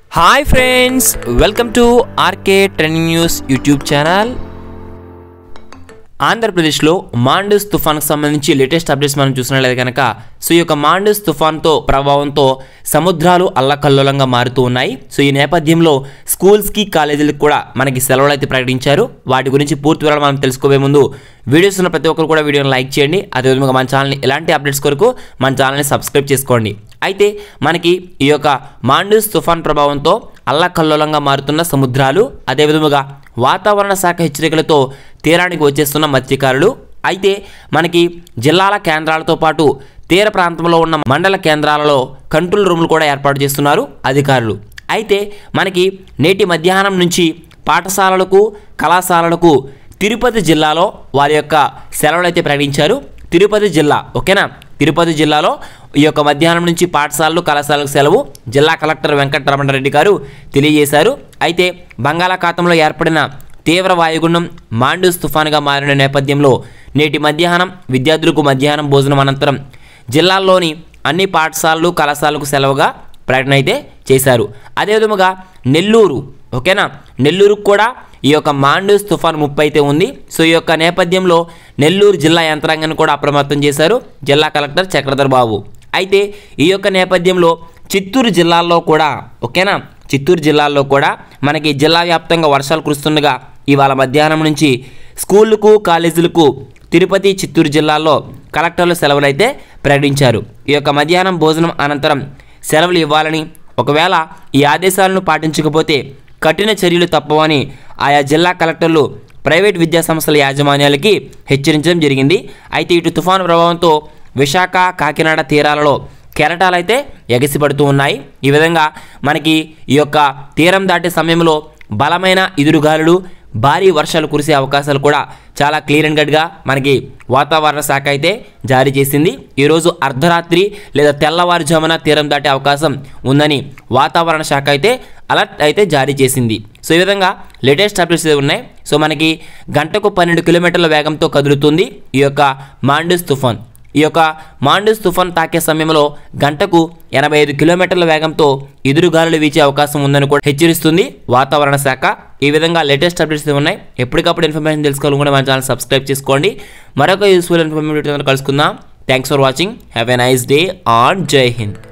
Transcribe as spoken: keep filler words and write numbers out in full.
Hi friends, welcome to R K Trending News YouTube channel. ఆంధ్రప్రదేశ్లో మాండూస్ తుఫాన్కు సంబంధించి latest updates మనం చూసినట్లయితే కనుక సో ఈ యొక్క మాండూస్ తుఫాన్తో ప్రభావంతో సముద్రాలు అల్లకల్లోలంగా మారుతూ ఉన్నాయి. సో ఈ నేపథ్యంలో స్కూల్స్కి కాలేజీలకు కూడా మనకి సెలవులు అయితే ప్రకటించారు. వాటి గురించి పూర్తి వివరాలు మనం తెలుసుకోవే ముందు వీడియోస్ ఉన్న ప్రతి ఒక్కరు కూడా వీడియోని లైక్ చేయండి. అదేవిధంగా మన ఛానల్ని ఎలాంటి అప్డేట్స్ కొరకు మన ఛానల్ని సబ్స్క్రైబ్ చేసుకోండి. అయితే మనకి ఈ యొక్క మాండూస్ తుఫాన్ ప్రభావంతో అల్లకల్లోలంగా మారుతున్న సముద్రాలు, అదేవిధంగా వాతావరణ శాఖ హెచ్చరికలతో తీరానికి వచ్చేస్తున్న మత్స్యకారులు. అయితే మనకి జిల్లాల కేంద్రాలతో పాటు తీర ప్రాంతంలో ఉన్న మండల కేంద్రాలలో కంట్రోల్ రూములు కూడా ఏర్పాటు చేస్తున్నారు అధికారులు. అయితే మనకి నేటి మధ్యాహ్నం నుంచి పాఠశాలలకు కళాశాలలకు తిరుపతి జిల్లాలో వారి యొక్క సెలవులు అయితే ప్రకటించారు. తిరుపతి జిల్లా ఓకేనా, తిరుపతి జిల్లాలో ఈ యొక్క మధ్యాహ్నం నుంచి పాఠశాలలు కళాశాలకు సెలవు జిల్లా కలెక్టర్ వెంకటరమణారెడ్డి గారు తెలియజేశారు. అయితే బంగాళాఖాతంలో ఏర్పడిన తీవ్ర వాయుగుండం మాండూస్ తుఫానుగా మారిన నేపథ్యంలో నేటి మధ్యాహ్నం విద్యార్థులకు మధ్యాహ్నం భోజనం అనంతరం జిల్లాల్లోని అన్ని పాఠశాలలు కళాశాలకు సెలవుగా ప్రకటన అయితే చేశారు. అదేవిధంగా నెల్లూరు ఓకేనా, నెల్లూరుకు కూడా ఈ యొక్క మాండూస్ తుఫాన్ ముప్పు అయితే ఉంది. సో ఈ యొక్క నేపథ్యంలో నెల్లూరు జిల్లా యంత్రాంగాన్ని కూడా అప్రమత్తం చేశారు జిల్లా కలెక్టర్ చక్రధర్ బాబు. అయితే ఈ యొక్క నేపథ్యంలో చిత్తూరు జిల్లాల్లో కూడా ఓకేనా, చిత్తూరు జిల్లాల్లో కూడా మనకి జిల్లా వ్యాప్తంగా వర్షాలు కురుస్తుండగా ఇవాళ మధ్యాహ్నం నుంచి స్కూళ్ళకు కాలేజీలకు తిరుపతి చిత్తూరు జిల్లాల్లో కలెక్టర్లు సెలవులు అయితే ప్రకటించారు. ఈ యొక్క మధ్యాహ్నం భోజనం అనంతరం సెలవులు ఇవ్వాలని, ఒకవేళ ఈ ఆదేశాలను పాటించకపోతే కఠిన చర్యలు తప్పవని ఆయా జిల్లా కలెక్టర్లు ప్రైవేట్ విద్యా సంస్థల యాజమాన్యాలకి హెచ్చరించడం జరిగింది. అయితే ఇటు తుఫాను ప్రభావంతో విశాఖ కాకినాడ తీరాలలో కెరటాలు అయితే ఎగసిపడుతూ ఉన్నాయి. ఈ విధంగా మనకి ఈ యొక్క తీరం దాటే సమయంలో బలమైన ఎదురుగాలులు భారీ వర్షాలు కురిసే అవకాశాలు కూడా చాలా క్లియర్ అండ్ కట్గా మనకి వాతావరణ శాఖ అయితే జారీ చేసింది. ఈరోజు అర్ధరాత్రి లేదా తెల్లవారుజామున తీరం దాటే అవకాశం ఉందని వాతావరణ శాఖ అయితే అలర్ట్ అయితే జారీ చేసింది. సో ఈ విధంగా లేటెస్ట్ అప్డేట్స్ ఉన్నాయి. సో మనకి గంటకు పన్నెండు కిలోమీటర్ల వేగంతో కదులుతుంది ఈ యొక్క మాండూస్ తుఫాన్. ఈ యొక్క మాండూస్ తుఫాన్ తాకే సమయంలో గంటకు ఎనభై ఐదు కిలోమీటర్ల వేగంతో ఎదురుగాలులు వీచే అవకాశం ఉందని కూడా హెచ్చరిస్తుంది వాతావరణ శాఖ. ఈ విధంగా లేటెస్ట్ అప్డేట్స్ ఉన్నాయి. ఎప్పటికప్పుడు ఇన్ఫర్మేషన్ తెలుసుకోవాలనుకుంటే మన ఛానల్ సబ్స్క్రైబ్ చేసుకోండి. మరొక యూస్ఫుల్ ఇన్ఫర్మేషన్ కలుసుకుందాం. Thanks for watching. Have a nice day and Jai Hind.